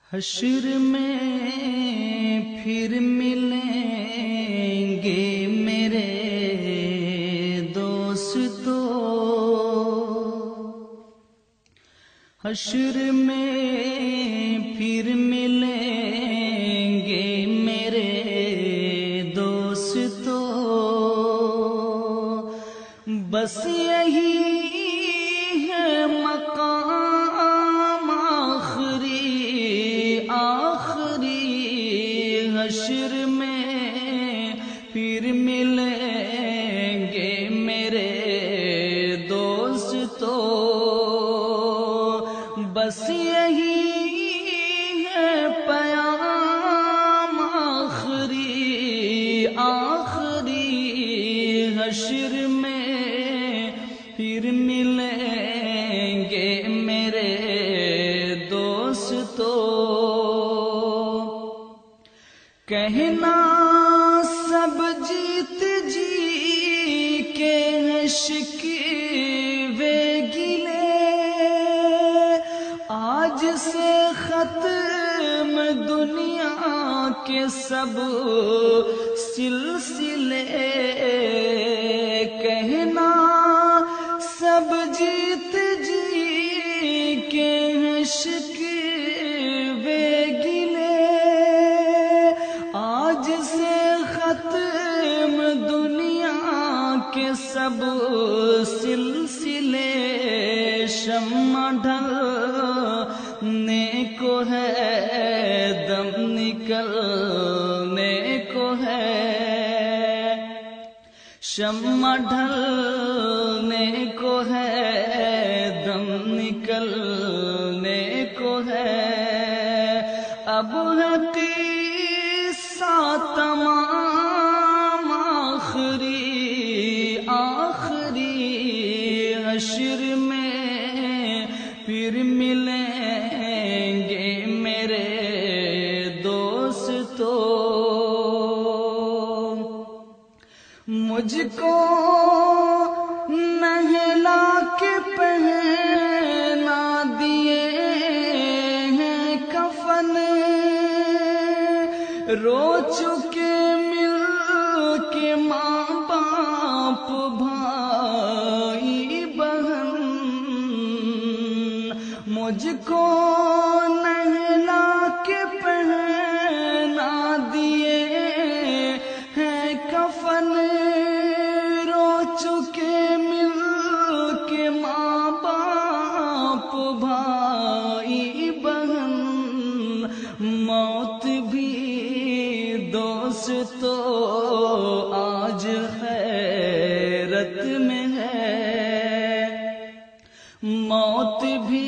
حشر میں پھر ملیں گے میرے دوستو، حشر میں پھر ملیں گے میرے دوستو، بس یہی ہے مقام آخری حشر میں پھر ملیں گے میرے دوستو، بس یہی ہے پیام آخری حشر میں پھر ملیں گے میرے دوستو، کہنا سب جیت جی کے شکوے گلے، آج سے ختم دنیا کے سب سلسلے، کہنا سب جیت جی کے شکوے گلے، آج سے ختم دنیا کے سب سلسلے، شمع ڈھلنے کو ہے دم نکلنے کو ہے، شمع ڈھلنے کو ہے دم نکلنے کو ہے، اب ہے قصہ تمام آخری حشر میں پھر ملیں گے میرے دوستو، مجھ کو نہلا کے پہنا دیے ہیں کفن، رو چکے مل کے ماں باپ بھائی بہن، مجھ کو نہلا کے پہنا دیے ہیں کفن، رو چکے مل کے ماں باپ بھائی بہن، موت بھی دوستو آج حیرت میں ہے، موت بھی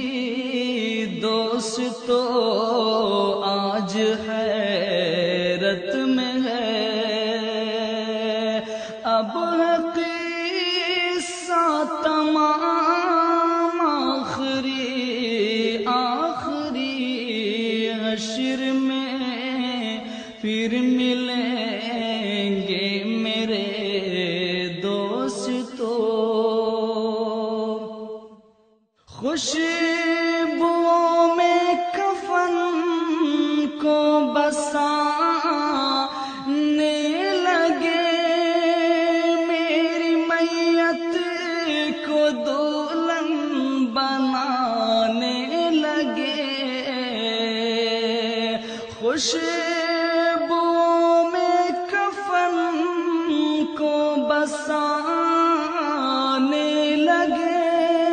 دوستو آج حیرت میں ہے، اب ہے قصہ تمام آخری حشر میں پھر ملیں گے میرے دوستو، خوشبوؤں میں کفن کو بسانے لگے، میری میت کو دلہن بنانے لگے، خوشبوؤں میں کفن کو بسانے لگے،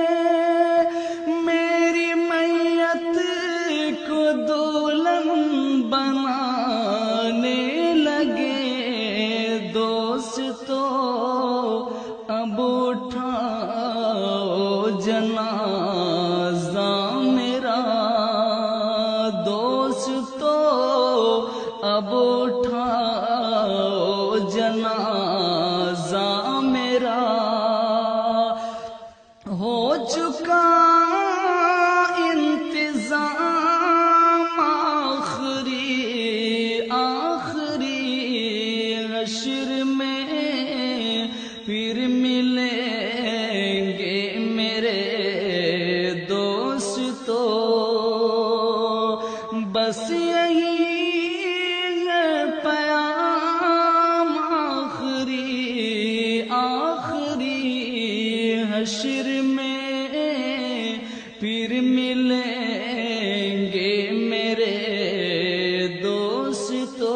میری میت کو دلہن بنانے لگے، دوستو اب اٹھاؤ جنازہ میرا، دوستو بس یہی ہے پیام آخری حشر میں پھر ملیں گے میرے دوستو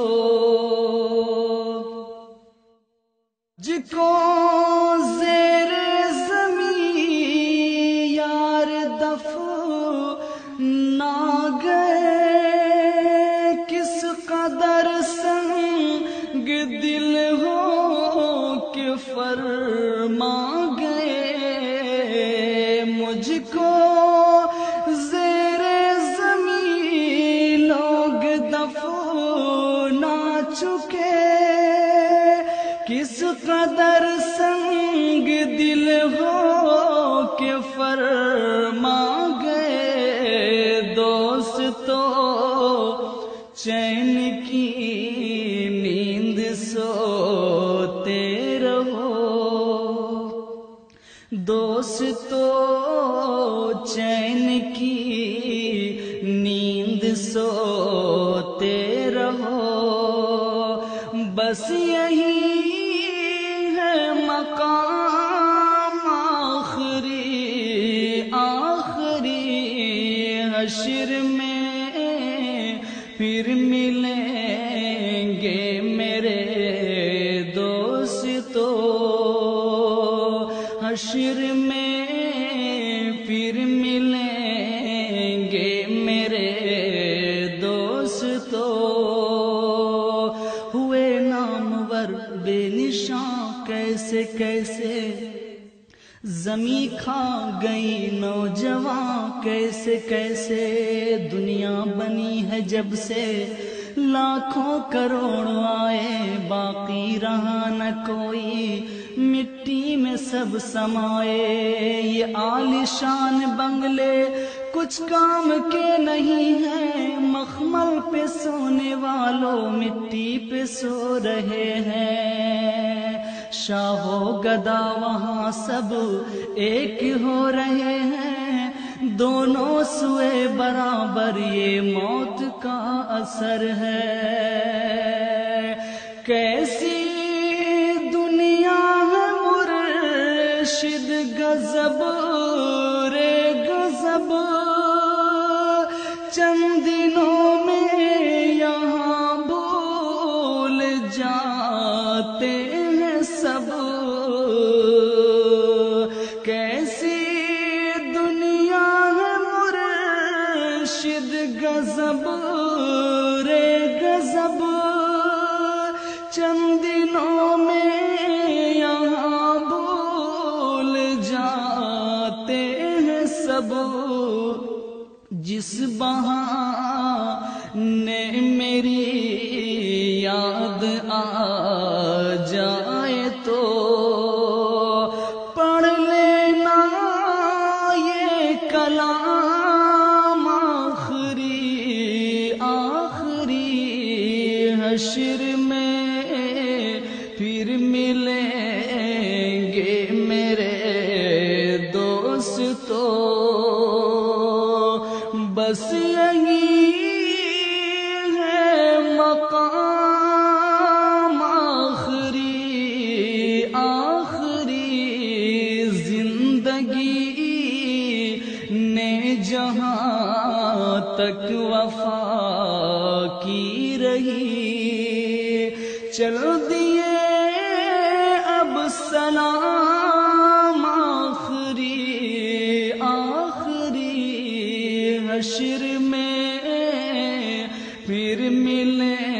جکو زیر زمین یار دفن نہ گئے کس قدر سنگ دل ہو کہ فرما گئے مجھ کو زیر زمین لوگ دفنا چکے کس قدر سنگ دل ہو کہ فرما گئے دوستو چین کی نیند سوتے رہو دوستو چین کی نیند سوتے رہو بس یہی ہے مقام آخری حشر میں پھر ملیں گے میرے دوستو حشر میں پھر ملیں گے میرے دوستو ہوئے نامور بے نشان کیسے کیسے زمیں کھا گئی نوجوان کیسے کیسے دنیا بنی ہے جب سے لاکھوں کروڑ آئے باقی رہا نہ کوئی مٹی میں سب سمائے یہ عالیشان بنگلے کچھ کام کے نہیں ہیں مخمل پہ سونے والوں مٹی پہ سو رہے ہیں شاہ و گدا وہاں سب ایک ہو رہے ہیں دونوں سوئے برابر یہ موت کا اثر ہے کیسی دنیا ہے مرشد غضب رے غضب چند دنوں میں یہاں بھول جاتے ہیں سب کیسی دنیا ہے مرشد غضب رے غضب چند دنوں میں یہاں بھول جاتے ہیں سب جس بہانے میری یاد آ جائے تو پڑھ لینا یہ کلام آخری حشر میں پھر ملیں گے میرے دوستو بس یہی ہے مقام آخری زندگی نے جہاں تک وفا کی رہی چل دیے اب سلام آخری حشر میں پھر ملیں